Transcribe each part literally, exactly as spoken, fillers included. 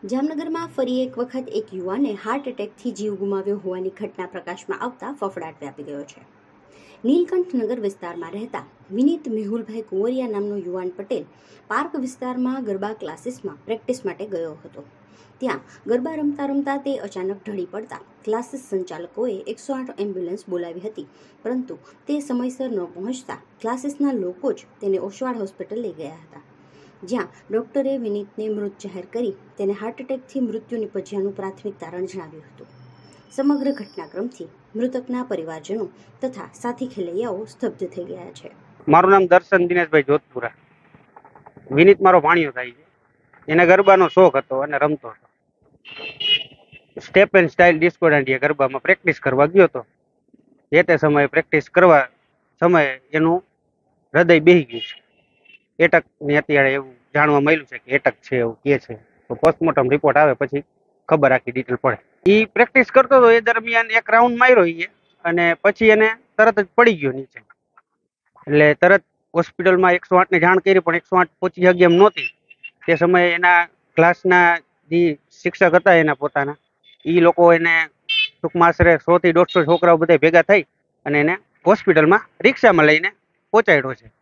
જામનગર માં ફરી એક વખત એક યુવાને હાર્ટ એટેકથી જીવ ગુમાવ્યો હોવાની ઘટના પ્રકાશમાં આવતા ફફડાટ વ્યાપી ગયો છે। નીલકંઠનગર વિસ્તારમાં રહેતા વિનીત મેહુલભાઈ કુંવરિયા નામનો યુવાન પટેલ પાર્ક વિસ્તારમાં ગરબા ક્લાસીસમાં પ્રેક્ટિસ માટે ગયો હતો। ત્યાં ગરબા રમતા રમતા તે અચાનક ઢળી પડતા ક્લાસીસ સંચાલકોએ એકસો આઠ એમ્બ્યુલન્સ બોલાવી હતી, પરંતુ તે સમયસર ન પહોંચતા ક્લાસીસના લોકો જ તેને ઓસવાડ હોસ્પિટલ લઈ ગયા હતા, જ્યાં ડોક્ટરે વિનીતને મૃત જાહેર કરી તેને હાર્ટ એટેકથી મૃત્યુ નિપજ્યાનું પ્રાથમિક તારણ જણાવ્યું હતું। સમગ્ર ઘટનાક્રમથી મૃતકના પરિવારજનો તથા સાથી ખેલૈયાઓ સ્તબ્ધ થઈ ગયા છે। મારું નામ દર્શન દિનેશભાઈ જોધપુરા। વિનીત મારો ભાણિયો થાય છે। એને ગરબાનો શોખ હતો અને રમતો હતો। Step and style disco Dandiya ગરબામાં પ્રેક્ટિસ કરવા ગયો હતો। એ તે સમયે પ્રેક્ટિસ કરવા સમયે એનું હૃદય બેહી ગયું છે। એટક ની અત્યારે એવું જાણવા મળ્યું છે કે એટક છે એવું કહે છે, તો પોસ્ટમોર્ટમ રિપોર્ટ આવે પછી ખબર આખી ડિટેલ પડે। એ પ્રેક્ટિસ કરતો હતો, એ દરમિયાન એક રાઉન્ડ માર્યો એ અને પછી એને તરત જ પડી ગયો નીચે। એટલે તરત હોસ્પિટલમાં એકસો આઠ ને જાણ કરી, પણ એકસો આઠ પહોંચી શકી એમ નહોતી। તે સમયે એના ક્લાસના જે શિક્ષક હતા એના પોતાના, એ લોકો એને ટૂંકમાં આશરે સો થી દોઢસો છોકરાઓ બધા ભેગા થઈ અને એને હોસ્પિટલમાં રિક્ષામાં લઈને પહોંચાડ્યો છે।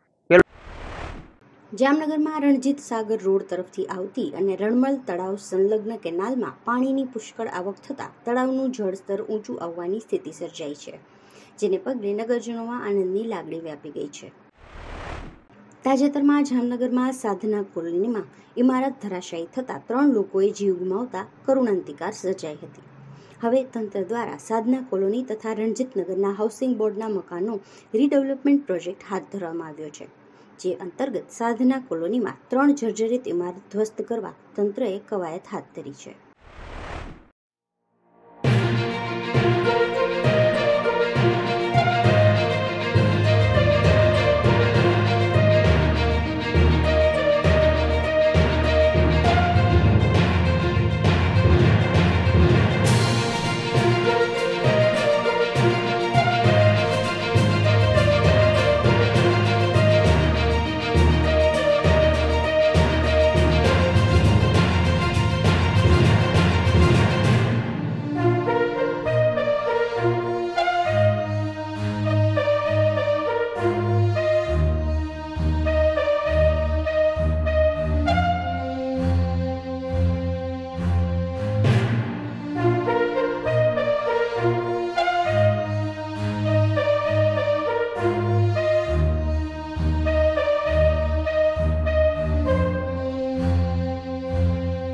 જામનગરમાં રણજીત સાગર રોડ તરફથી આવતી અને રણમલ તળાવ સંલગ્ન કેનાલમાં પાણીની પુષ્કળ આવક થતાં તળાવનું જળસ્તર ઊંચું આવવાની સ્થિતિ સર્જાઈ છે, જેને પગલે નગરજનોમાં આનંદની લાગણી વ્યાપી ગઈ છે। તાજેતરમાં જામનગરમાં સાધના કોલોનીમાં ઇમારત ધરાશાયી થતાં ત્રણ લોકોએ જીવ ગુમાવતા કરુણાંતિકા સર્જાઈ હતી। હવે તંત્ર દ્વારા સાધના કોલોની તથા રણજીતનગરના હાઉસિંગ બોર્ડના મકાનો રીડેવલપમેન્ટ પ્રોજેક્ટ હાથ ધરવામાં આવ્યો છે, જે અંતર્ગત સાધના કોલોનીમાં ત્રણ જર્જરિત ઇમારત ધ્વસ્ત કરવા તંત્રએ કવાયત હાથ ધરી છે।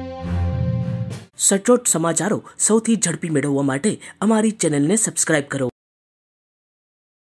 સચોટ સમાચારો સૌથી ઝડપી મેળવવા માટે અમારી ચેનલને સબસ્ક્રાઇબ કરો।